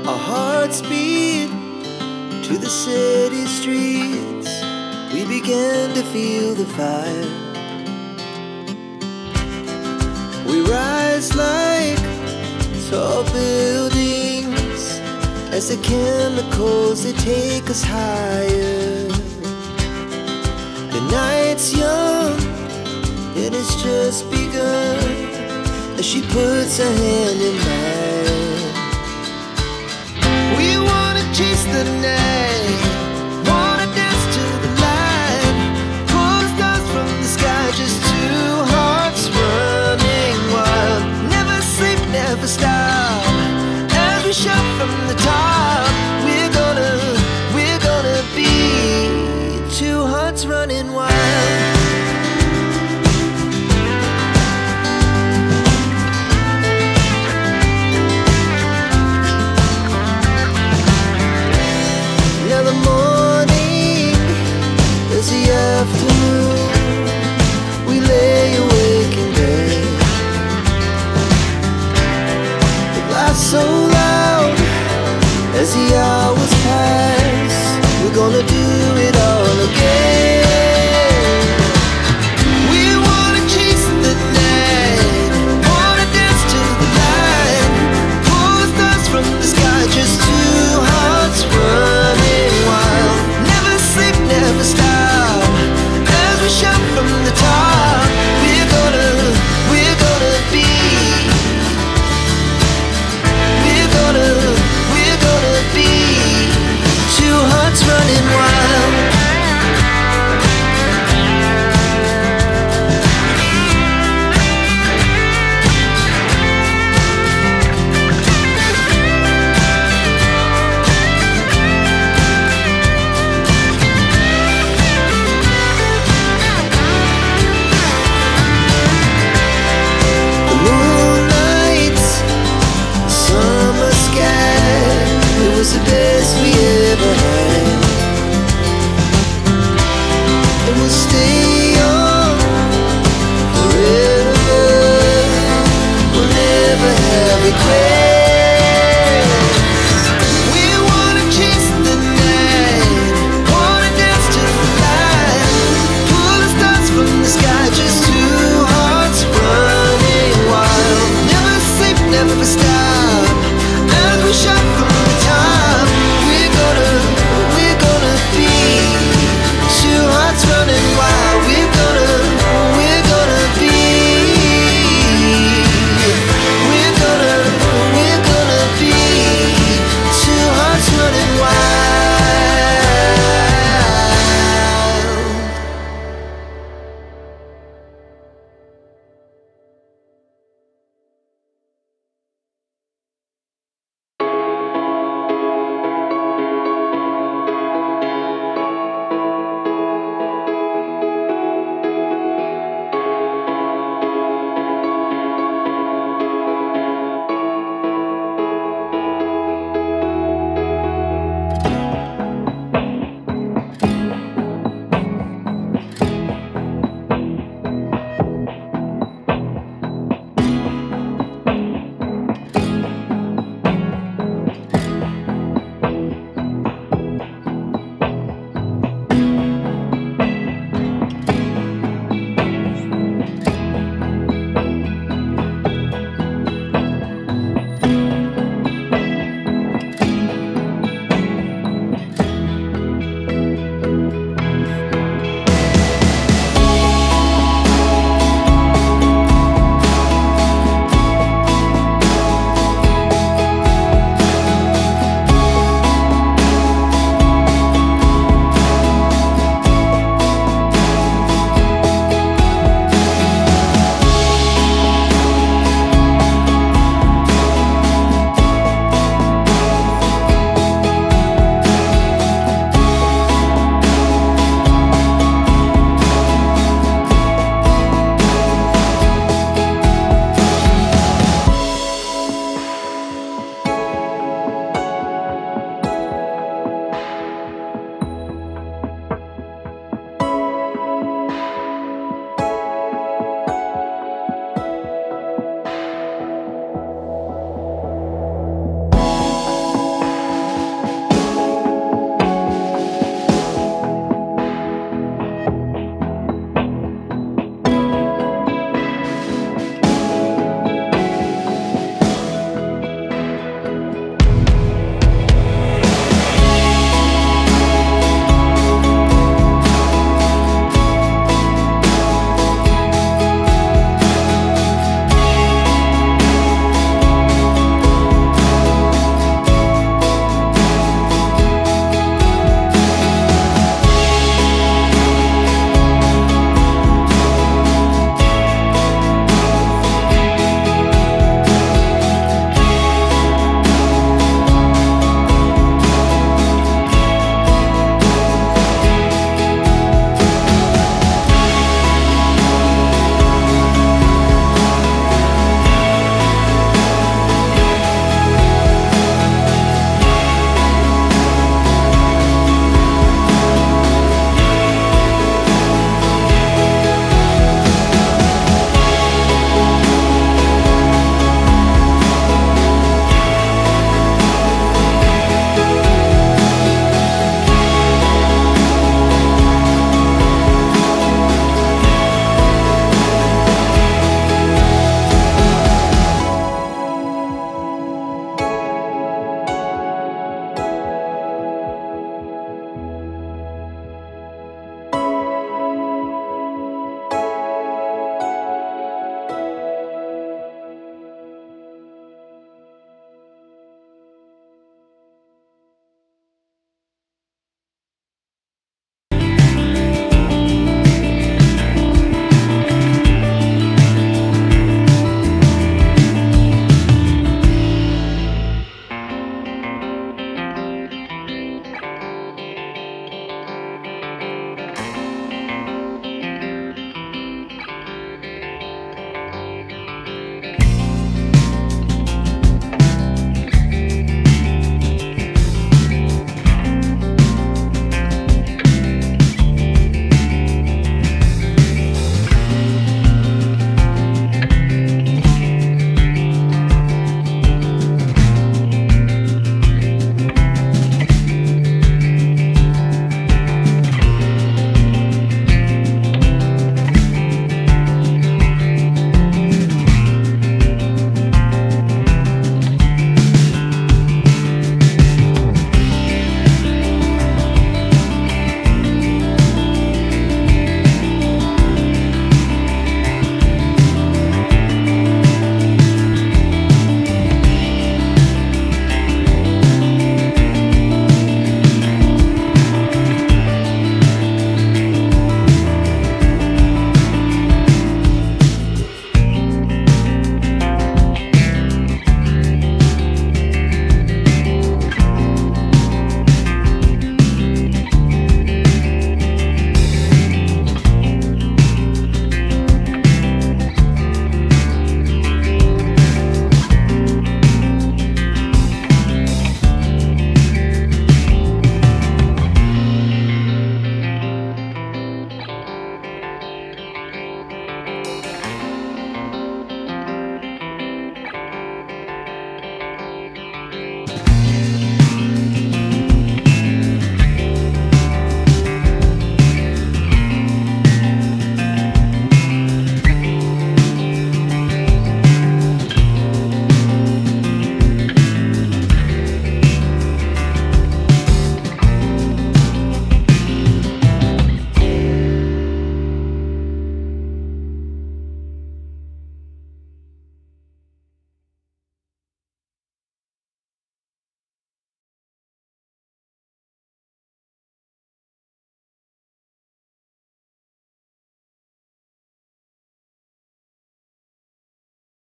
Our hearts beat to the city streets. We began to feel the fire. We rise like tall buildings as the chemicals, they take us higher. The night's young and it's just begun as she puts her hand in mine. We wanna chase the night, wanna dance to the light, pull the stars from the sky, just two hearts running wild. Never sleep, never stop, as we shout from the top. We're gonna be two hearts running wild. Now the morning is the afternoon. We lay awake in bed. It laughs so loud as the hours pass. We're gonna do